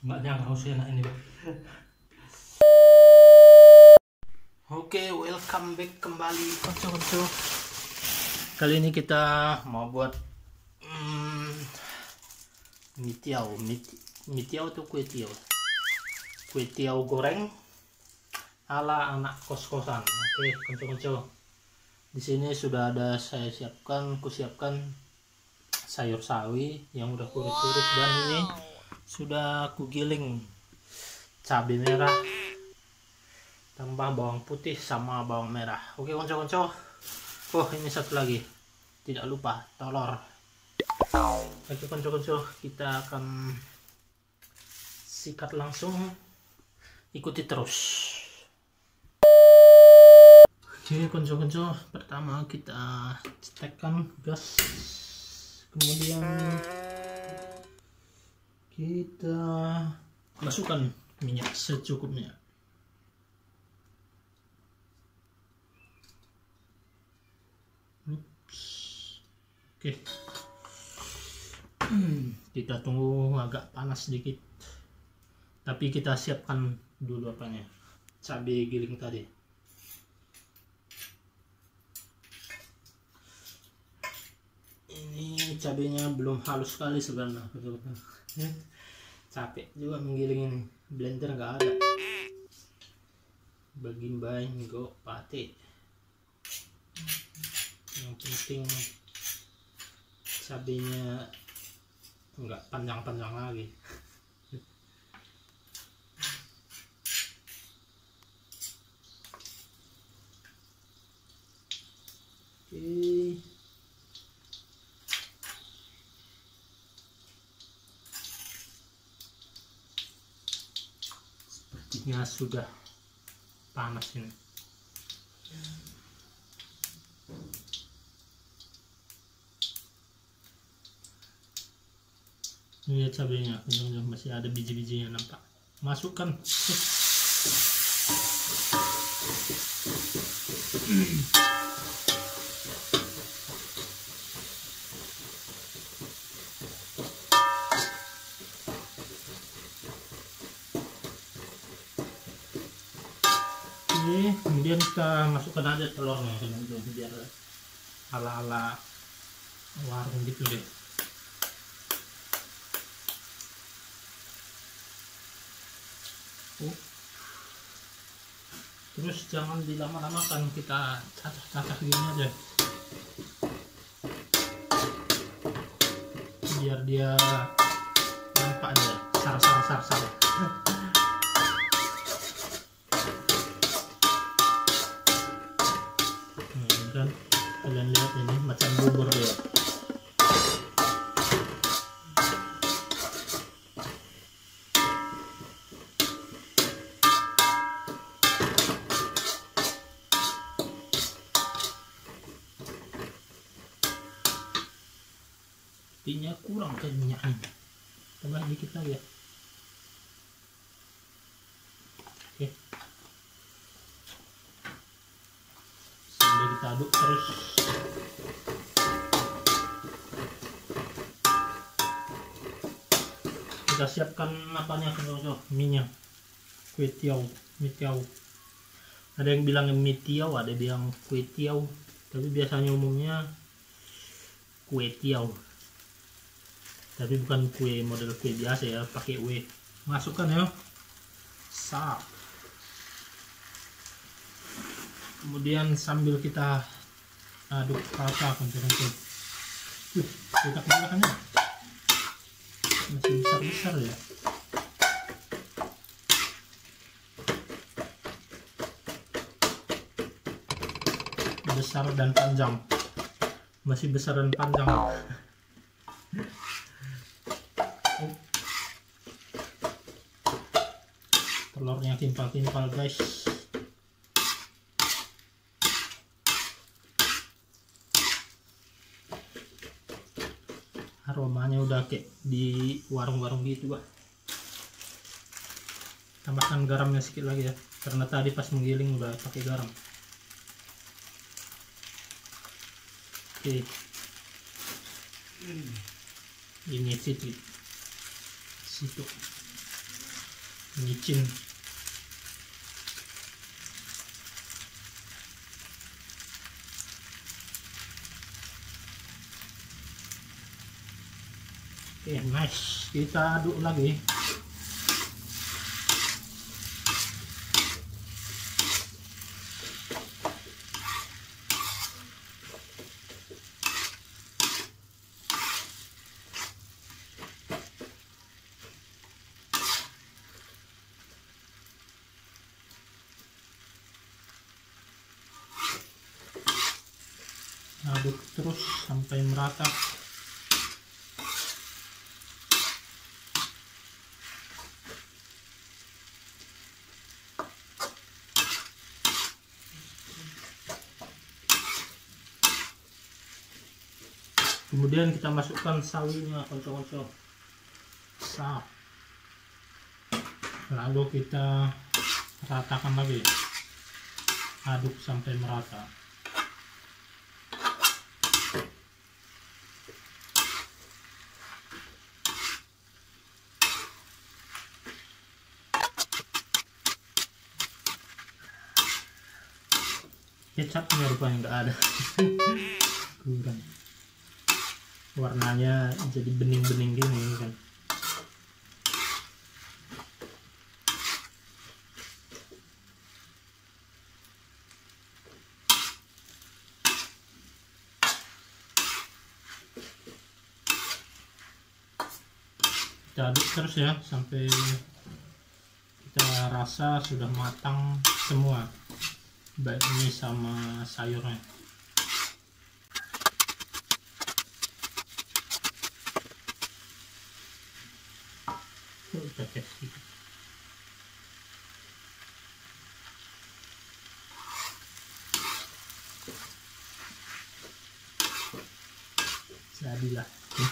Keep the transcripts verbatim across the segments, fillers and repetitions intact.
Nggak nyangka harus enak ini. Oke, welcome back kembali konco-konco. Kali ini kita mau buat hmm, mie tiao, mie, mie tiao atau kue tiao, kue tiao goreng ala anak kos-kosan. Oke, konco-konco. Di sini sudah ada saya siapkan, ku siapkan sayur sawi yang udah kuris-kuris dan ini sudah aku giling cabai merah tambah bawang putih sama bawang merah. Oke konco-konco. Oh ini satu lagi tidak lupa telur. Oke konco-konco, kita akan sikat langsung, ikuti terus. Oke konco-konco, pertama kita cetekkan gas, kemudian kita masukkan minyak secukupnya. Ups. Oke, kita tunggu agak panas sedikit, tapi kita siapkan dulu apanya, cabai giling tadi. Ini cabenya belum halus sekali sebenarnya, capek juga menggiling ini, blender nggak ada. Bagi bayi go pate, yang penting cabenya nggak panjang-panjang lagi. Oke, sepertinya sudah panas ini. Ini cabenya masih ada biji-bijinya nampak. Masukkan. Oke, kemudian kita masukkan aja telurnya biar ala-ala warung gitu deh. Oh. Terus jangan dilama-lamakan, kita cacah-cacah gini aja biar dia nampak aja sar-sar-sar-sar. Nah, kan kalian lihat ini macam bubur dia. Sepertinya kurang kenyang, tambah dikit lagi ya. Oke, sambil kita aduk terus. Kita siapkan apanya kalau minyak kue tiao, mie tiao. Ada yang bilang mie tiao, ada yang bilang kue tiao, tapi biasanya umumnya kue tiao. Tapi bukan kue model kue biasa ya, pakai W. Masukkan ya, sap. Kemudian sambil kita aduk rata konco-konco. Uh, kita kebanyakannya masih besar-besar ya. Besar dan panjang, masih besar dan panjang. Telurnya timpal-timpal guys. Aromanya udah kayak di warung-warung gitu bah. Tambahkan garamnya sedikit lagi ya, karena tadi pas menggiling udah pakai garam. Oke, ini situ situ micin. Oke, nice. Kita aduk lagi. Aduk terus sampai merata. Kemudian kita masukkan sawinya, konco-konco. Sap. Lalu kita ratakan lagi. Aduk sampai merata. Kecapnya rupanya nggak ada. Kurang. Warnanya jadi bening-bening gini kan. Kita aduk terus ya sampai kita rasa sudah matang semua, baik ini sama sayurnya. Udah kayak gitu. Jadilah.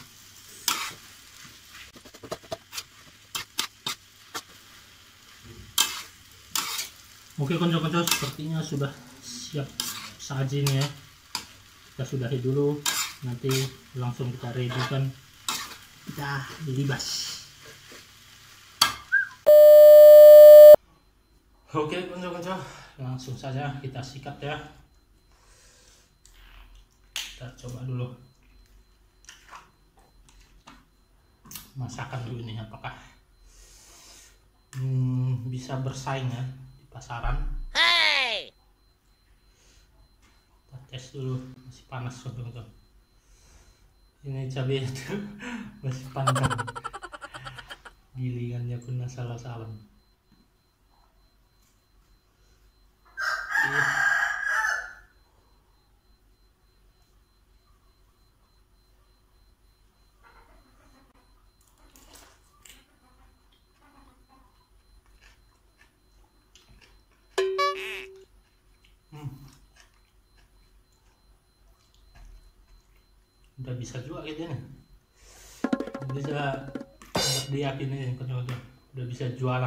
Oke konco-konco, sepertinya sudah siap sajinya. Kita sudahi dulu, nanti langsung kita ready kan, kita libas. Oke konco-konco, langsung saja kita sikat ya. Kita coba dulu masakan dulu ini apakah hmm, bisa bersaing ya di pasaran. Hey! Kita tes dulu, masih panas konco-konco. Ini cabai itu masih panjang, gilingannya pun salah-salah. Udah bisa juga gitu nih, bisa buat diyakin nih konco-konco, udah bisa jualan.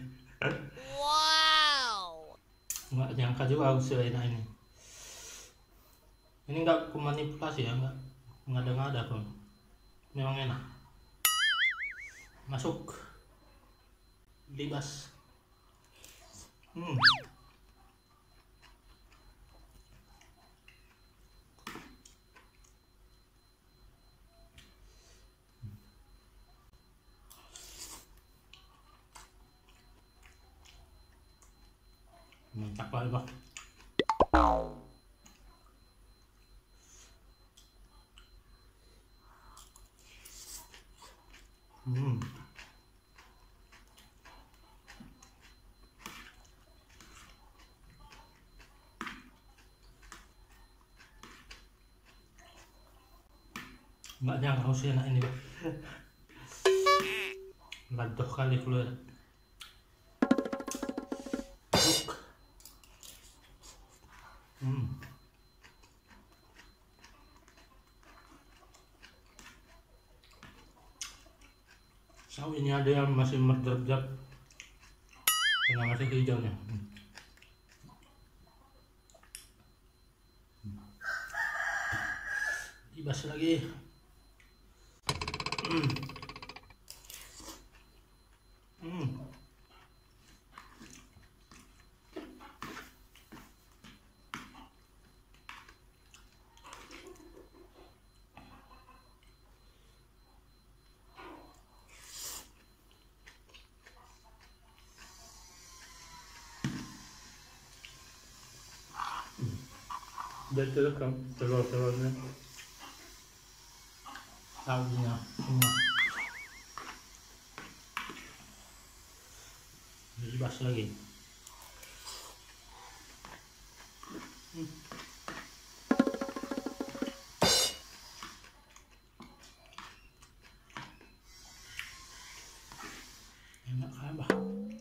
Wow, nggak nyangka juga aku seenak ini. Ini nggak kumanipulasi ya, nggak ngada-ngada pun, memang enak. Masuk, libas. Hmm. Mantap banget bang. Hmm. Nggak nyangka harus enak ini bang. Ladoh kali keluar. Hmm. Sawinya ada yang masih merjab-jab, yang masih hijaunya. Hmm. Dibas lagi. Hmm. Hmm. Betul kan telur-telurnya, tahunya semua. Dibas lagi. Hmm. Enak kan bah.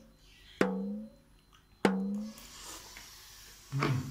Hmm.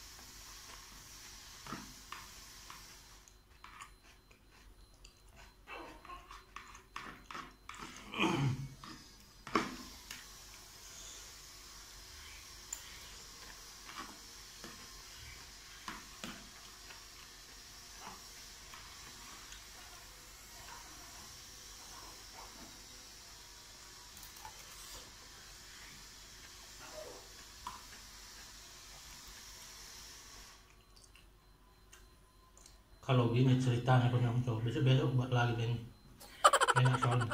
Kalau gini ceritanya punya coba besok-besok buat lagi ini. Enak soalnya.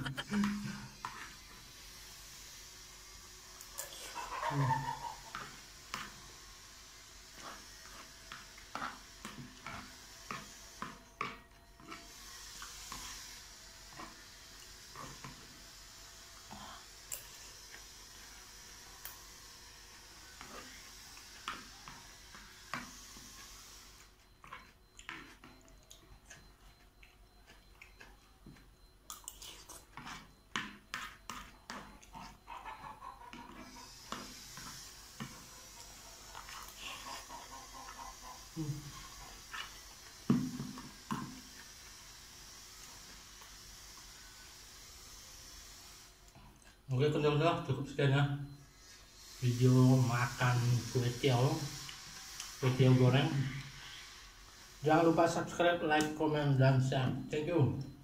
Hmm. Hmm. Oke teman-teman, cukup sekian ya video makan kue tiaw kue tiaw goreng. Jangan lupa subscribe, like, comment, dan share. Thank you.